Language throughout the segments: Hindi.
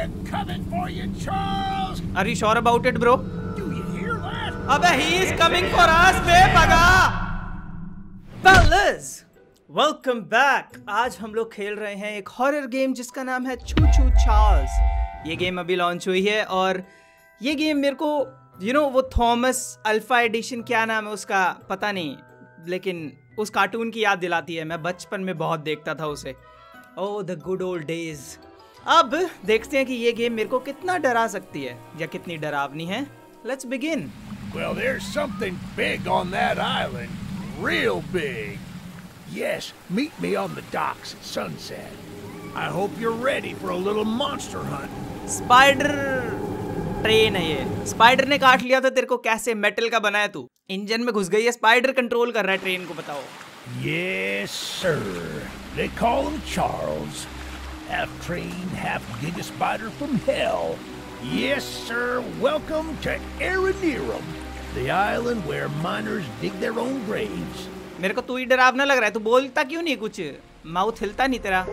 They're coming for you, Charles. Are you sure about it, bro? Do you hear that? अबे he is coming for us, बे भगा। Fellas, welcome back. आज हम लोग खेल रहे हैं एक हॉरर गेम जिसका नाम है छू छू चार्ल्स। ये गेम अभी लॉन्च हुई है और ये गेम मेरे को वो थॉमस अल्फा एडिशन क्या नाम है उसका पता नहीं, लेकिन उस कार्टून की याद दिलाती है। मैं बचपन में बहुत देखता था उसे। Oh the good old days. अब देखते हैं कि ये गेम मेरे को कितना डरा सकती है या कितनी डरावनी है। Let's begin. Well, there's something big on that island. Real big. Yes, meet me on the docks at sunset. I hope you're ready for a little monster hunt. Spider train है ये। स्पाइडर ने काट लिया था तेरे को। कैसे मेटल का बना है तू? इंजन में घुस गई है। स्पाइडर कंट्रोल कर रहा है ट्रेन को। बताओ। Yes, sir. They call him Charles. Half train, half giga spider from hell. Yes, sir. Welcome to Aranerum, the island where miners dig their own graves. मेरे को तू ही डरावना लग रहा है। तू बोलता क्यों नहीं कुछ? माउथ हिलता नहीं तेरा।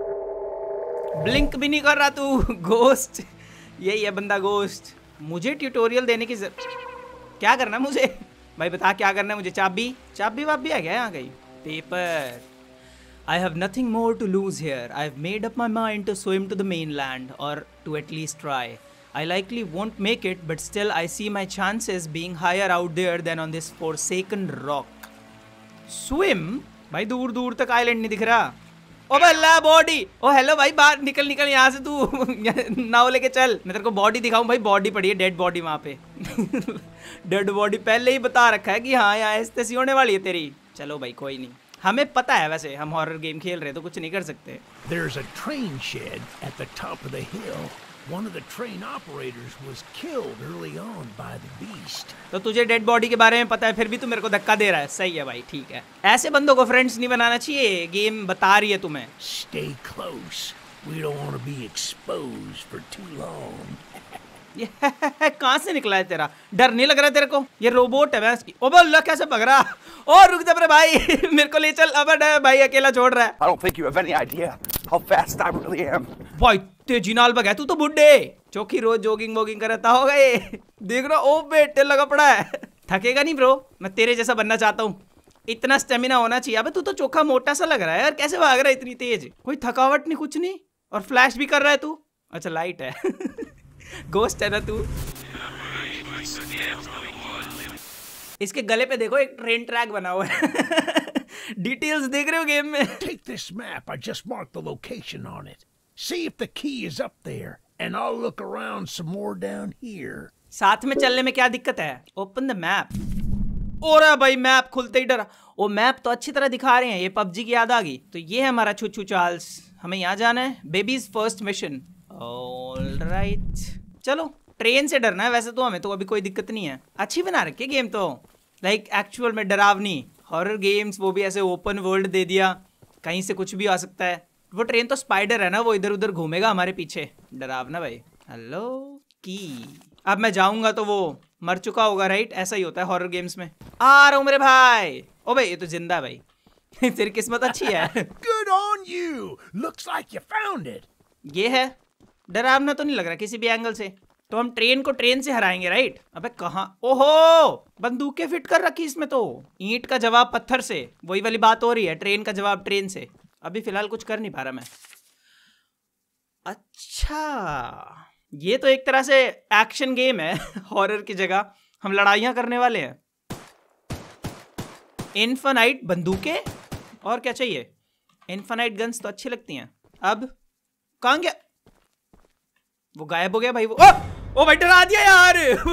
ब्लिंक भी नहीं कर रहा तू। घोस्ट। यही है बंदा, घोस्ट। मुझे ट्यूटोरियल देने की क्या करना है मुझे? भाई बता क्या करना है मुझे? चाबी वाबी है क्या यहाँ कहीं? Paper. I have nothing more to lose here. I have made up my mind to swim to the mainland, or to at least try. I likely won't make it, but still I see my chances being higher out there than on this forsaken rock. Swim? भाई दूर दूर तक आइलैंड नहीं दिख रहा। ओ बल्ला बॉडी। ओ हेलो भाई, बाहर निकल यहाँ से तू। नाव लेके चल, मैं तेरे को बॉडी दिखाऊं। भाई बॉडी पड़ी है, डेड बॉडी वहाँ पे। डेड बॉडी पहले ही बता रखा है कि हाँ यहाँ ऐसी होने वाली है तेरी। चलो भाई कोई नहीं, हमें पता है। वैसे हम हॉरर गेम खेल रहे तो कुछ नहीं कर सकते। There's a train shed at the top of the hill. One of the train operators was killed early on by the beast. तो तुझे डेड बॉडी के बारे में पता है, फिर भी तू मेरे को धक्का दे रहा है। सही है भाई, ठीक है। ऐसे बंदों को फ्रेंड्स नहीं बनाना चाहिए। गेम बता रही है तुम्हें। Stay close. We don't want to be exposed for too long. कहाँ से निकला है तेरा? डर नहीं लग रहा तेरे को? ये रोबोट है भैंस की। ओ बल्ला कैसे भग रहा? ओ रुक जा भाई। मेरे को ले चल। अब भाई अकेला छोड़ रहा है। I don't think you have any idea how fast I really am. भाई तेजी नाल भगा। तू तो बुड्ढे चौकी रोज जॉगिंग वॉगिंग करता होगा ये। देख रहा ओ बेटे लगा पड़ा है। थकेगा नहीं ब्रो? मैं तेरे जैसा बनना चाहता हूँ। इतना स्टेमिना होना चाहिए। अबे तू तो चोखा मोटा सा लग रहा है यार। कैसे भाग रहा है इतनी तेज? कोई थकावट नहीं, कुछ नहीं। और फ्लैश भी कर रहा है तू। अच्छा लाइट है। गोस्ट है ना तू? इसके गले पे देखो एक ट्रेन ट्रैक बना हुआ है। डिटेल्स देख रहे हो गेम में? Take this map. I just marked the location on it. See if the key is up there, and I'll look around some more down here. साथ में चलने में क्या दिक्कत है? Open the map. और भाई मैप खुलते ही डरा। वो मैप तो अच्छी तरह दिखा रहे हैं। ये पबजी की याद आ गई। तो ये है हमारा छू छू चार्ल्स। हमें यहाँ जाना है। Babies first mission. ऑलराइट चलो। ट्रेन से डरना है वैसे तो हमें, तो अभी कोई दिक्कत नहीं है। अच्छी बना रखी है गेम तो, लाइक एक्चुअल में डरावनी। हॉरर गेम्स वो भी ऐसे ओपन वर्ल्ड दे दिया, कहीं से कुछ भी आ सकता है। वो ट्रेन तो स्पाइडर है ना, वो इधर उधर घूमेगा हमारे पीछे। डरावना भाई। हेलो की। अब मैं जाऊंगा तो वो मर चुका होगा, राइट? ऐसा ही होता है हॉरर गेम्स में। आ रहा हूँ मेरे भाई। ओ भाई ये तो जिंदा है भाई। तेरी किस्मत अच्छी है। Good on you. Looks like you found it. ये है। डरावना तो नहीं लग रहा किसी भी एंगल से। तो हम ट्रेन को ट्रेन से हराएंगे, राइट? अबे कहाँ? ओहो बंदूकें फिट कर रखी इसमें तो। ईंट का जवाब पत्थर से, वही वाली बात हो रही है। ट्रेन का जवाब ट्रेन से। अभी फिलहाल कुछ कर नहीं पा रहा मैं। अच्छा ये तो एक तरह से एक्शन गेम है। हॉरर की जगह हम लड़ाइयां करने वाले हैं। इनफाइनाइट बंदूकें और क्या चाहिए? इनफाइनाइट गन्स तो अच्छी लगती हैं। अब कहाँ गया? वो गायब हो गया भाई। वो ओ भाई डरा दिया यार।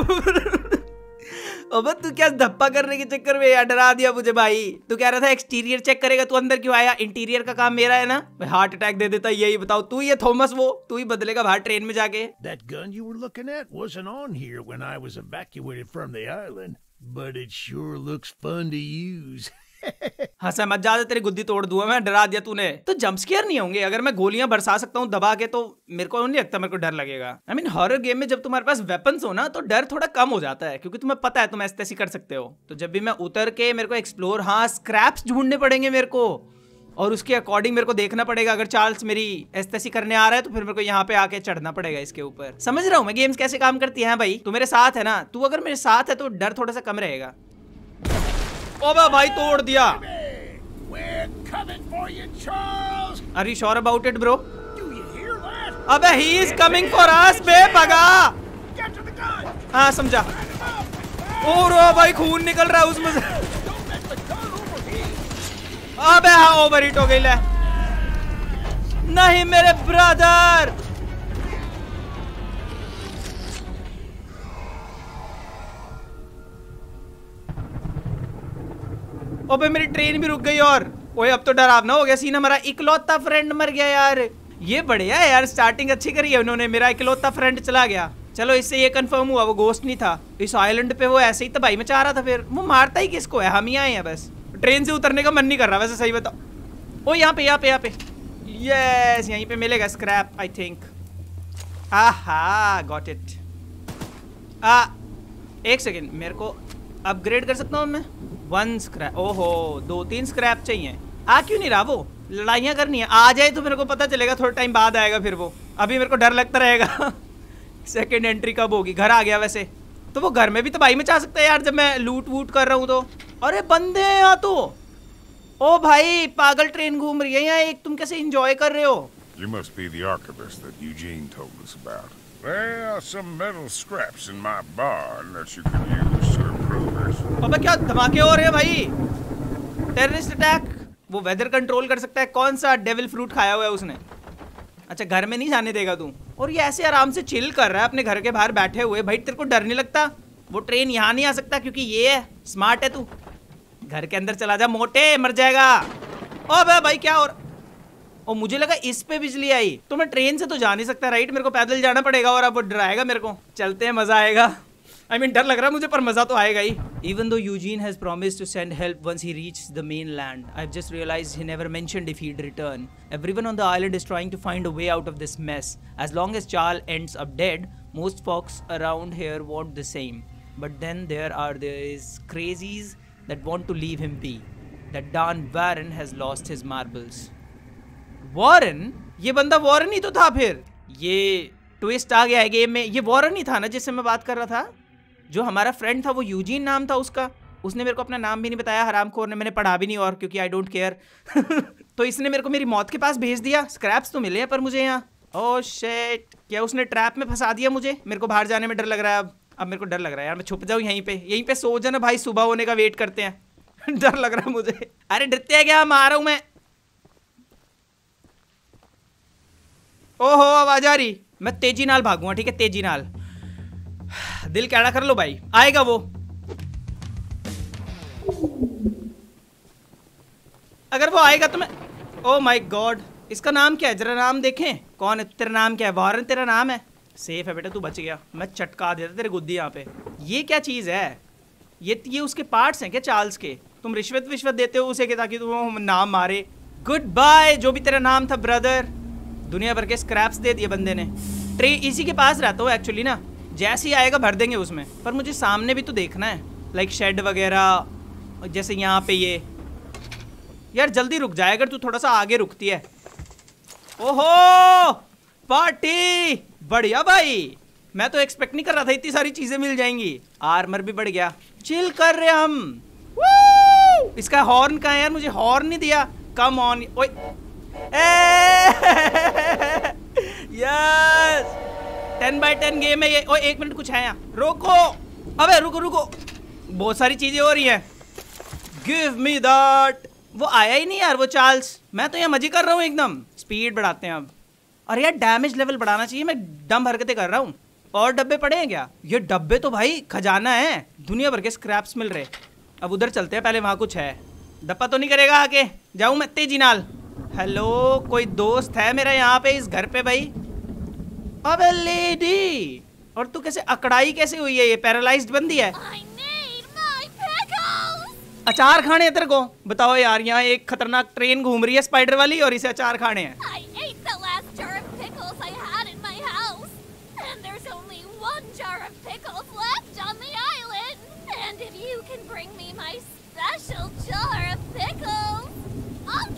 अबे तू क्या धप्पा करने के चक्कर में यार डरा दिया मुझे भाई। तू कह रहा था एक्सटीरियर चेक करेगा, तू अंदर क्यों आया? इंटीरियर का काम मेरा है ना। भाई हार्ट अटैक दे देता यही बताओ। तू ये थॉमस वो तू ही बदलेगा बाहर ट्रेन में जाके। That gun you were looking at wasn't on here when I was evacuated from the island, but it sure looks fun to use. हंसा मत ज्यादा, तेरी गुद्दी तोड़ दूंगा मैं। डरा दिया तूने। तो जंप स्केयर नहीं होंगे? अगर मैं गोलियां बरसा सकता हूँ दबा के तो मेरे को नहीं लगता मेरे को डर लगेगा। आई मीन हॉरर गेम में जब तुम्हारे पास वेपन्स हो ना तो डर थोड़ा कम हो जाता है, क्योंकि तुम्हें पता है तुम ऐसे कर सकते हो। तो जब भी मैं उतर के मेरे को एक्सप्लोर, हाँ स्क्रैप्स ढूंढने पड़ेंगे मेरे को। और उसके अकॉर्डिंग मेरे को देखना पड़ेगा। अगर चार्ल्स मेरी एस्तैसी करने आ रहा है तो फिर मेरे को यहाँ पे आके चढ़ना पड़ेगा इसके ऊपर। समझ रहा हूँ मैं गेम्स कैसे काम करती है भाई। तू मेरे साथ है ना, तू अगर मेरे साथ है तो डर थोड़ा सा कम रहेगा। ओबे भाई तोड़ दिया। Are you sure about it bro? अबे he is coming for us बे भगा। हाँ समझा। और भाई खून निकल रहा है उसमें से। अबे हाँ ओवर हिट हो गई ले। नहीं मेरे ब्रदर। ओबे मेरी ट्रेन भी रुक गई। और ओए अब तो डरावना हो गया सीन। हमारा इकलौता फ्रेंड मर गया यार। ये बढ़िया है यार, स्टार्टिंग अच्छी करी है उन्होंने। मेरा इकलौता फ्रेंड चला गया। चलो इससे ये कंफर्म हुआ वो गोस्ट नहीं था। इस आइलैंड पे वो ऐसे ही तबाही मचा रहा था। फिर वो मारता ही किसको है? हम ही आए हैं बस। ट्रेन से उतरने का मन नहीं कर रहा वैसे, सही बताओ। ओ यहाँ पे यहाँ पे यहाँ पे यस, यहीं पे मिलेगा scrap I think. Aha got it. एक सेकेंड, मेरे को अपग्रेड कर सकता हूँ मैं? 1 स्क्रैप। ओहो 2-3 स्क्रैप चाहिए। क्यों नहीं रहा वो? लड़ाइयाँ करनी है। आ जाए तो मेरे को पता चलेगा, थोड़ा टाइम बाद आएगा फिर वो। अभी मेरे को डर लगता रहेगा सेकेंड एंट्री कब होगी। घर आ गया वैसे तो वो घर में भी तबाही मचा सकता है यार जब मैं लूट वूट कर रहा हूँ तो। अरे बंदे हैं यहाँ तो। ओ भाई पागल ट्रेन घूम रही है यहाँ एक। तुम कैसे एंजॉय कर रहे हो? You must be the archivist that Eugene told us about. There are some metal scraps in my barn that you can use to improve it. अबे क्या धमाके हो रहे हैं भाई? Terrorist attack. वो वेदर कंट्रोल कर सकता है। कौन सा डेविल फ्रूट खाया हुआ है उसने? अच्छा घर में नहीं जाने देगा तू। और ये ऐसे आराम से चिल कर रहा है अपने घर के बाहर बैठे हुए। भाई तेरे को डर नहीं लगता? वो ट्रेन यहाँ नहीं आ सकता क्योंकि ये है, स्मार्ट है तू। घर के अंदर चला जा मोटे, मर जाएगा। ओ भाई क्या और ओ मुझे लगा इस पे बिजली आई। तो मैं ट्रेन से तो जा नहीं सकता राइट? मेरे को पैदल जाना पड़ेगा और अब वो डराएगा मेरे को। चलते हैं, मजा आएगा। I mean, डर लग रहा है मुझे पर मजा तो आएगा ही। Even though Eugene has promised to send help once he reaches the mainland, I've just realized he never mentioned if he'd return. Everyone on the island is trying to find a way out of this mess. As long as Charles ends up dead, most folks around here want the same. But then there are these crazies that want to leave him be. That Don Warren has lost his marbles. Warren? ये बंदा वॉरन ही तो था फिर। ये ट्विस्ट आ गया है गेम में। ये वॉरन ही था ना जिससे मैं बात कर रहा था? जो हमारा फ्रेंड था वो यूजीन नाम था उसका। उसने मेरे को अपना नाम भी नहीं बताया हरामखोर ने। मैंने पढ़ा भी नहीं और क्योंकि आई डोंट केयर तो इसने मेरे को मेरी मौत के पास भेज दिया। स्क्रैप्स तो मिले हैं पर मुझे यहाँ। ओह शिट, क्या उसने ट्रैप में फंसा दिया मुझे? मेरे को बाहर जाने में डर लग रहा है अब मेरे को डर लग रहा है यार। मैं छुप जाऊँ यहीं पे सो जाना भाई, सुबह होने का वेट करते हैं डर लग रहा है मुझे। अरे डरते है क्या? मार रहा हूँ मैं। ओहो आवाज आ रही। मैं तेजी नाल भागूंगा ठीक है, तेजी नाल। दिल कैड़ा कर लो भाई, आएगा वो। अगर वो आएगा तो मैं ओ माय गॉड। इसका नाम क्या है जरा नाम देखें। कौन है तेरा? नाम क्या है? वॉरन तेरा नाम है? सेफ है बेटा, तू बच गया। मैं चटका देता तेरे गुद्दी यहाँ पे। ये क्या चीज है? ये उसके पार्ट्स हैं क्या चार्ल्स के? तुम रिश्वत देते हो उसे ताकि तुम नाम मारे। गुड बाय जो भी तेरा नाम था ब्रदर। दुनिया भर के स्क्रैप्स दे दिए बंदे ने। ट्रे इसी के पास रहता हूँ एक्चुअली ना। जैसे ही आएगा भर देंगे उसमें। पर मुझे सामने भी तो देखना है, लाइक शेड वगैरह। जैसे यहाँ पे ये यार जल्दी रुक जाए अगर तू थोड़ा सा आगे रुकती है। ओहो पार्टी बढ़िया भाई। मैं तो एक्सपेक्ट नहीं कर रहा था इतनी सारी चीजें मिल जाएंगी। आर्मर भी बढ़ गया। चिल कर रहे हम। इसका हॉर्न कहाँ है यार? मुझे हॉर्न नहीं दिया। Come on. ओए यस 10x10 गेम है ये। ओ 1 मिनट कुछ है यहाँ। रोको। अबे रुको बहुत सारी चीजें हो रही हैं। Give me that. वो आया ही नहीं यार वो चार्ल्स। मैं तो यहाँ मजे कर रहा हूँ एकदम। स्पीड बढ़ाते हैं अब। अरे यार डैमेज लेवल बढ़ाना चाहिए। मैं डम हरकतें कर रहा हूँ। और डब्बे पड़े हैं क्या? ये डब्बे तो भाई खजाना है। दुनिया भर के स्क्रैप्स मिल रहे। अब उधर चलते हैं पहले, वहाँ कुछ है। दप्पा तो नहीं करेगा आके? जाऊँ मैं तेजी नाल। हेलो कोई दोस्त है मेरा यहाँ पे इस घर पे भाई? अबे लेडी, और तू कैसे अकड़ाई कैसे हुई है? ये पैरालाइज्ड बंदी है। अचार खाने हैं तेरे को? बताओ यार, यहाँ एक खतरनाक ट्रेन घूम रही है स्पाइडर वाली और इसे अचार खाने हैं।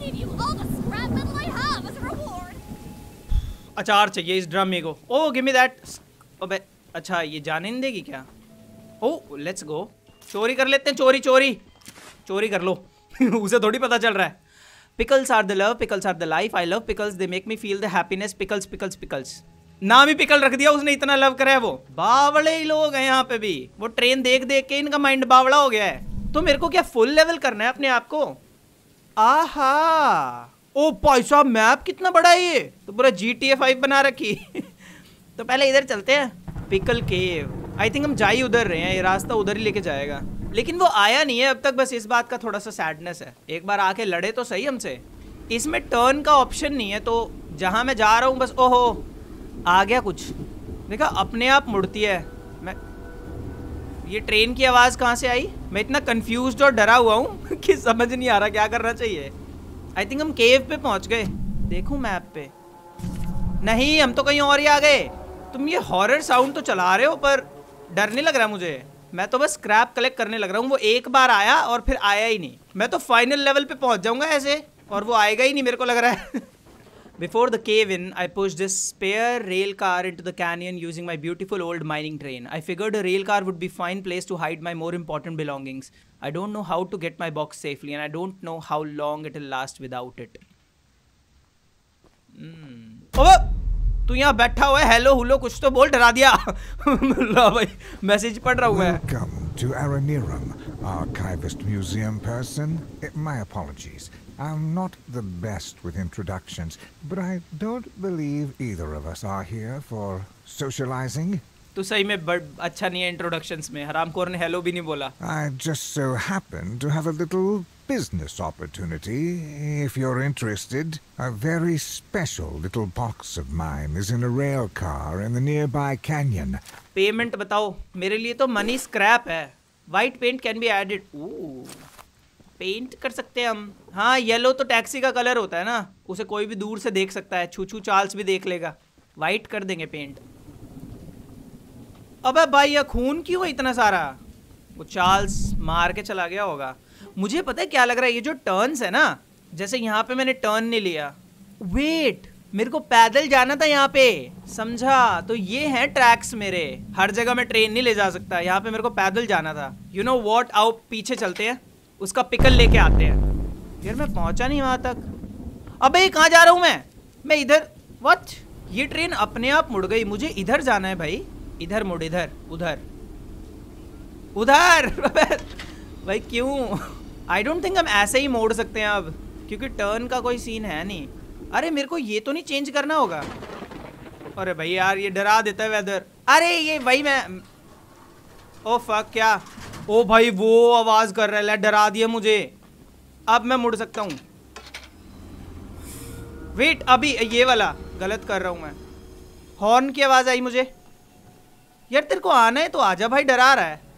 give you all the scrap metal I have as a reward. अचार चाहिए इस ड्रमी को। Oh give me that. अबे अच्छा ये जाने नहीं देगी क्या? ओह लेट्स गो, चोरी कर लेते हैं। चोरी चोरी चोरी कर लो उसे थोड़ी पता चल रहा है। Pickles are the love, pickles are the life, I love pickles, they make me feel the happiness, pickles pickles pickles. नाम ही पिकल रख दिया उसने, इतना लव करा है वो। बावड़े ही लोग हैं यहाँ पे भी, वो ट्रेन देख देख के इनका माइंड बावड़ा हो गया है। तो मेरे को क्या फुल लेवल करना है अपने आप को? आहा ओ भाई साहब मैप कितना बड़ा है, ये तो पूरा GTA 5 बना रखी तो पहले इधर चलते हैं, पिकल केव। आई थिंक हम जा ही उधर रहे हैं, ये रास्ता उधर ही लेके जाएगा, लेकिन वो आया नहीं है अब तक। बस इस बात का थोड़ा सा सैडनेस है। एक बार आके लड़े तो सही हमसे। इसमें टर्न का ऑप्शन नहीं है, तो जहां मैं जा रहा हूँ बस ओहो आ गया कुछ। देखा अपने आप मुड़ती है। मैं ये ट्रेन की आवाज कहाँ से आई? मैं इतना कंफ्यूज्ड और डरा हुआ हूँ कि समझ नहीं आ रहा क्या करना चाहिए। आई थिंक हम केव पे पहुंच गए। देखूं मैप पे? नहीं, हम तो कहीं और ही आ गए। तुम ये हॉरर साउंड तो चला रहे हो पर डर नहीं लग रहा मुझे। मैं तो बस स्क्रैप कलेक्ट करने लग रहा हूँ। वो एक बार आया और फिर आया ही नहीं। मैं तो फाइनल लेवल पे पहुंच जाऊंगा ऐसे, और वो आएगा ही नहीं मेरे को लग रहा है Before the cave-in, I pushed this spare rail car into the canyon using my beautiful old mining train. I figured a rail car would be a fine place to hide my more important belongings. I don't know how to get my box safely, and I don't know how long it'll last without it. ओह, तू यहाँ बैठा हुआ है, हेलो हुलो कुछ तो बोल, डरा दिया लो भाई, मैसेज पढ़ रहा हूँ मैं। Welcome to Aranirum, archivist museum person. My apologies. I'm not the best with introductions, but I don't believe either of us are here for socializing. तू सही में बड़ अच्छा नहीं है इंट्रोडक्शंस में। हरामखोर ने हेलो भी नहीं बोला। I just so happen to have a little business opportunity, if you're interested. A very special little box of mine is in a rail car in the nearby canyon. Payment बताओ। मेरे लिए तो मनी स्क्रैप है। White paint can be added. Paint कर सकते हैं हम। हाँ येलो तो टैक्सी का कलर होता है ना, उसे कोई भी दूर से देख सकता है। छू छू चार्ल्स भी देख लेगा। वाइट कर देंगे पेंट। अबे भाई ये खून क्यों है इतना सारा? वो चार्ल्स मार के चला गया होगा। मुझे पता है क्या लग रहा है, ये जो टर्न्स है ना, जैसे यहाँ पे मैंने टर्न नहीं लिया। वेट, मेरे को पैदल जाना था यहाँ पे, समझा? तो ये हैं ट्रैक्स मेरे। हर जगह मैं ट्रेन नहीं ले जा सकता, यहाँ पे मेरे को पैदल जाना था। यू नो वॉट, आओ पीछे चलते हैं, उसका पिकल लेके आते हैं। यार मैं पहुंचा नहीं वहां तक। अबे कहाँ जा रहा हूँ मैं इधर। व्हाट? ये ट्रेन अपने आप मुड़ गई। मुझे इधर जाना है भाई। इधर मुड़, इधर, उधर उधर भाई क्यों? आई डोंट थिंक हम ऐसे ही मोड़ सकते हैं अब, क्योंकि टर्न का कोई सीन है नहीं। अरे मेरे को ये तो नहीं चेंज करना होगा। अरे भाई यार ये डरा देता है वेदर। अरे ये भाई मैं, ओ फक, क्या? ओ भाई वो आवाज कर रहा है, डरा दिया मुझे। अब मैं मुड़ सकता हूँ। वेट, अभी ये वाला गलत कर रहा हूँ मैं। हॉर्न की आवाज आई मुझे। यार तेरे को आना है तो आजा भाई, डरा रहा है।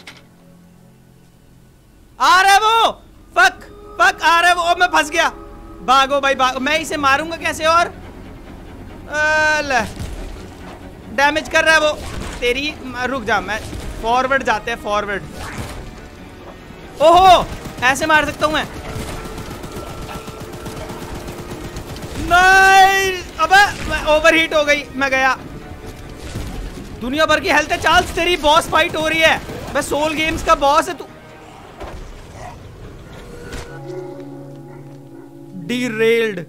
आ रहा है वो, फक फक आ रहा है वो। मैं फंस गया। भागो भाई भागो। मैं इसे मारूंगा कैसे? और डैमेज कर रहा है वो। तेरी रुक जा, मैं फॉरवर्ड जाते हैं, फॉरवर्ड। ओहो ऐसे मार सकता हूं मैं। नहीं, अबे मैं ओवरहीट हो गई, मैं गया। दुनिया भर की हेल्थ है चार्ल्स, तेरी बॉस फाइट हो रही है। मैं सोल गेम्स का बॉस है तू। Derailed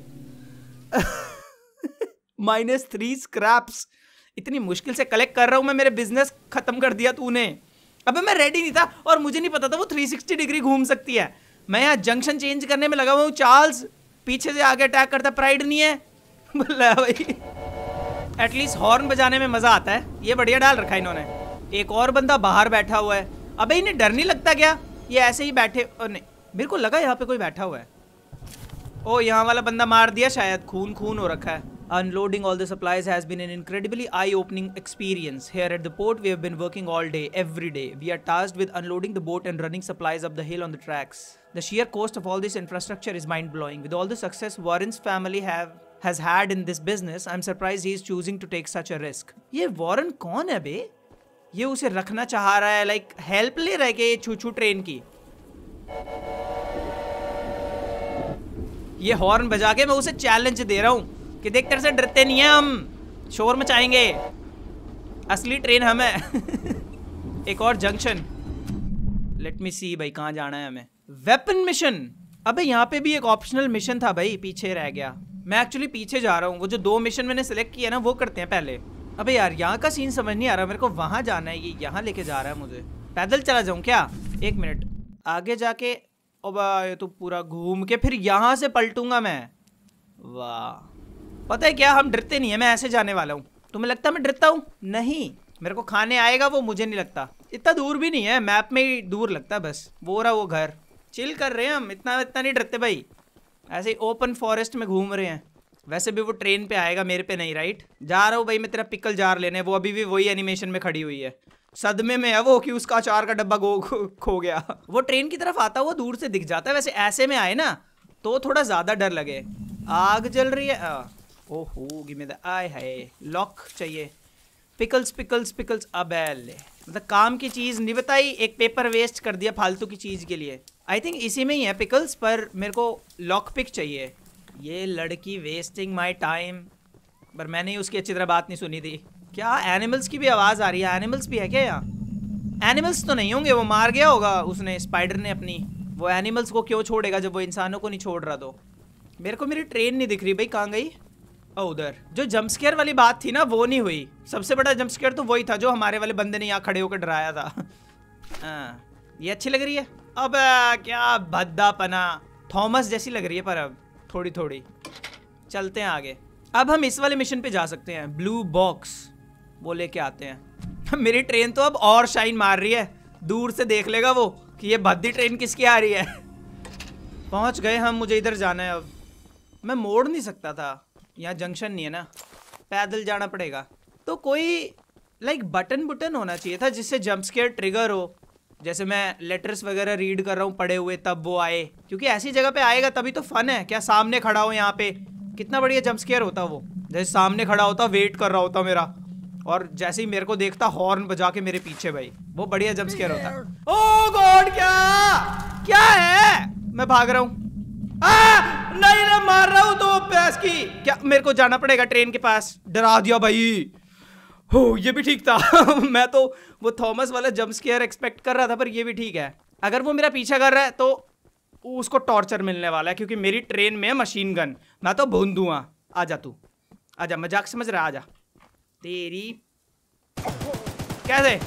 -3 scraps. इतनी मुश्किल से कलेक्ट कर रहा हूं मैं, मेरे बिजनेस खत्म कर दिया तूने। अबे मैं रेडी नहीं था, और मुझे नहीं पता था वो 360 डिग्री घूम सकती है। मैं यहाँ जंक्शन चेंज करने में लगा हुआ हूँ। चार्ल्स पीछे से आगे अटैक करता, प्राइड नहीं है बोला भाई। एटलीस्ट हॉर्न बजाने में मजा आता है। ये बढ़िया डाल रखा है इन्होंने। एक और बंदा बाहर बैठा हुआ है। अबे इन्हें डर नहीं लगता क्या? ये ऐसे ही बैठे, नहीं मेरे को लगा यहाँ पे कोई बैठा हुआ है। ओ यहाँ वाला बंदा मार दिया शायद, खून खून हो रखा है। Unloading all the supplies has been an incredibly eye-opening experience. Here at the port, we have been working all day, every day. We are tasked with unloading the boat and running supplies up the hill on the tracks. The sheer cost of all this infrastructure is mind-blowing. With all the success Warren's family has had in this business, I'm surprised he is choosing to take such a risk. ये वॉरेन कौन है बे? ये उसे रखना चाह रहा है, लाइक हेल्प ले रहा है कि ये छू-छू ट्रेन की। ये हॉर्न बजा के मैं उसे चैलेंज दे रहा हूँ कि देख तेरे से डरते नहीं है हम, शोर मचाएंगे, असली ट्रेन हम है। एक और जंक्शन, लेट मी सी भाई कहाँ जाना है हमें। वेपन मिशन, अबे यहाँ पे भी एक ऑप्शनल मिशन था भाई, पीछे रह गया। मैं एक्चुअली पीछे जा रहा हूँ, वो जो 2 मिशन मैंने सिलेक्ट किया ना वो करते हैं पहले। अबे यार यहाँ का सीन समझ नहीं आ रहा, मेरे को वहाँ जाना है, ये यहाँ लेके जा रहा है मुझे। पैदल चला जाऊँ क्या? 1 मिनट आगे जाके, ओबा ये तो पूरा घूम के फिर यहाँ से पलटूंगा मैं। वाह, पता है क्या, हम डरते नहीं है, मैं ऐसे जाने वाला हूँ। तुम्हें लगता है मैं डरता हूँ? नहीं, मेरे को खाने आएगा वो, मुझे नहीं लगता। इतना दूर भी नहीं है, मैप में ही दूर लगता है बस। वो रहा वो घर, चिल कर रहे हैं हम, इतना नहीं डरते भाई। ऐसे ही ओपन फॉरेस्ट में घूम रहे हैं। वैसे भी वो ट्रेन पे आएगा, मेरे पे नहीं, राइट? जा रहा हूँ भाई मैं तेरा पिकल जार लेने, वो अभी भी वही एनिमेशन में खड़ी हुई है। सदमे में है वो कि उसका अचार का डब्बा खो गया। वो ट्रेन की तरफ आता हुआ दूर से दिख जाता है। वैसे ऐसे में आए ना तो थोड़ा ज्यादा डर लगे। आग जल रही है, ओहो गिव मी द आय हाय, लॉक चाहिए। पिकल्स पिकल्स पिकल्स, अबे ले, मतलब काम की चीज नहीं बताई, एक पेपर वेस्ट कर दिया फालतू की चीज के लिए। आई थिंक इसी में ही है पिकल्स, पर मेरे को लॉक पिक चाहिए। ये लड़की वेस्टिंग माय टाइम, पर मैंने ही उसकी अच्छी तरह बात नहीं सुनी थी। क्या एनिमल्स की भी आवाज़ आ रही है? एनिमल्स भी है क्या यहाँ? एनिमल्स तो नहीं होंगे, वो मार गया होगा उसने, स्पाइडर ने अपनी। वो एनिमल्स को क्यों छोड़ेगा जब वो इंसानों को नहीं छोड़ रहा? तो मेरे को मेरी ट्रेन नहीं दिख रही भाई, कहाँ गई? उधर। जो जंप स्केयर वाली बात थी ना वो नहीं हुई। सबसे बड़ा जंप स्केयर तो वही था जो हमारे वाले बंदे ने यहाँ खड़े होकर डराया था। ये अच्छी लग रही है। अब क्या भद्दापना, थॉमस जैसी लग रही है, पर अब थोड़ी थोड़ी। चलते हैं आगे। अब हम इस वाले मिशन पे जा सकते हैं, ब्लू बॉक्स, वो लेके आते हैं। मेरी ट्रेन तो अब और शाइन मार रही है, दूर से देख लेगा वो कि ये भद्दी ट्रेन किसकी आ रही है। पहुंच गए हम, मुझे इधर जाना है। अब मैं मोड़ नहीं सकता था, यहाँ जंक्शन नहीं है ना, पैदल जाना पड़ेगा। तो कोई लाइक बटन होना चाहिए था जिससे जंप स्केयर ट्रिगर हो। जैसे मैं लेटर्स वगैरह रीड कर रहा हूँ पढ़े हुए, तब वो आए, क्योंकि ऐसी जगह पे आएगा तभी तो फन है। क्या सामने खड़ा हो यहाँ पे, कितना बढ़िया जंप स्केयर होता वो। जैसे सामने खड़ा होता, वेट कर रहा होता मेरा, और जैसे ही मेरे को देखता हॉर्न बजा के मेरे पीछे, भाई वो बढ़िया जंप स्केयर होता। ओह गॉड, क्या है? मैं भाग रहा हूँ। नहीं ना, मार रहा हूँ तो पैस की। क्या मेरे को जाना पड़ेगा ट्रेन के पास? डरा दिया भाई। हो, ये भी ठीक था। मैं तो वो थॉमस वाला जंप स्केयर एक्सपेक्ट कर रहा था, पर ये भी ठीक है। अगर वो मेरा पीछा कर रहा है तो उसको टॉर्चर मिलने वाला है, क्योंकि मेरी ट्रेन में है मशीन गन। मैं तो भून दूंगा। आजा तू, आजा, मजाक समझ रहा, आजा। तेरी कैसे?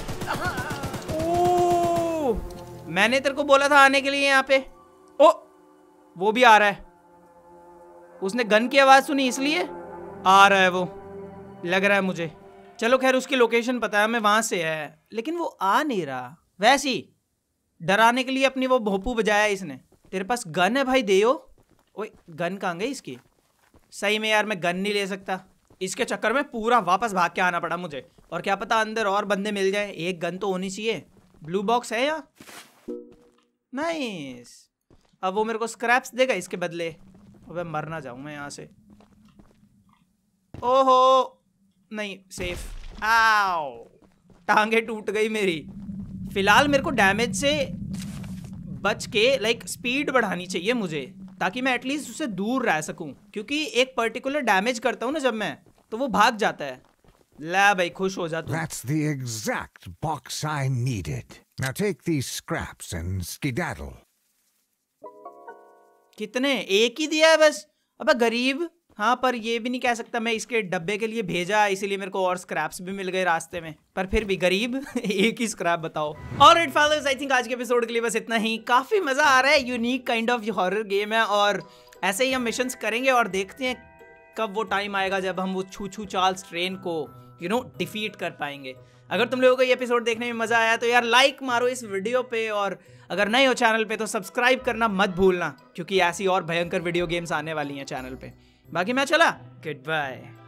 ओह, मैंने तेरे को बोला था आने के लिए यहाँ पे। ओ, वो भी आ रहा है। उसने गन की आवाज सुनी इसलिए आ रहा है वो, लग रहा है मुझे। चलो खैर, उसकी लोकेशन पता है हमें, वहां से है, लेकिन वो आ नहीं रहा। वैसे ही डराने के लिए अपनी वो भोपू बजाया इसने। तेरे पास गन है भाई, देयो। ओए, गन कहाँ गई इसकी? सही में यार, मैं गन नहीं ले सकता। इसके चक्कर में पूरा वापस भाग के आना पड़ा मुझे। और क्या पता अंदर और बंदे मिल जाए, एक गन तो होनी चाहिए। ब्लू बॉक्स है यहाँ, नाइस। अब वो मेरे को स्क्रैप्स देगा इसके बदले। अबे मर ना जाऊं मैं यहाँ से। ओहो नहीं, सेफ। आओ, टांगे टूट गई मेरी। फिलहाल मेरे को डैमेज से बच के लाइक स्पीड बढ़ानी चाहिए मुझे, ताकि मैं एटलीस्ट उससे दूर रह सकूं, क्योंकि एक पर्टिकुलर डैमेज करता हूं ना जब मैं, तो वो भाग जाता है। ला भाई, खुश हो जा तू। That's the exact box I needed. Now take these scraps and skedaddle. कितने? एक ही दिया है बस। अबे गरीब। हाँ, पर ये भी नहीं कह सकता मैं इसके डब्बे के लिए भेजा, इसीलिए मेरे को और स्क्रैप्स भी मिल गए रास्ते में, पर फिर भी गरीब। एक ही स्क्रैप बताओ। ऑलराइट फादर्स, आई थिंक आज के एपिसोड के लिए बस इतना ही। काफी मजा आ रहा है, unique kind of horror game है, और ऐसे ही हम मिशंस करेंगे और देखते हैं कब वो टाइम आएगा जब हम वो छू छू चार्ल्स ट्रेन को डिफीट कर पाएंगे। अगर तुम लोगों को ये एपिसोड देखने में मजा आया तो यार लाइक मारो इस वीडियो पे, और अगर नए हो चैनल पे तो सब्सक्राइब करना मत भूलना, क्योंकि ऐसी और भयंकर वीडियो गेम्स आने वाली हैं चैनल पे। बाकी मैं चला, गुड बाय।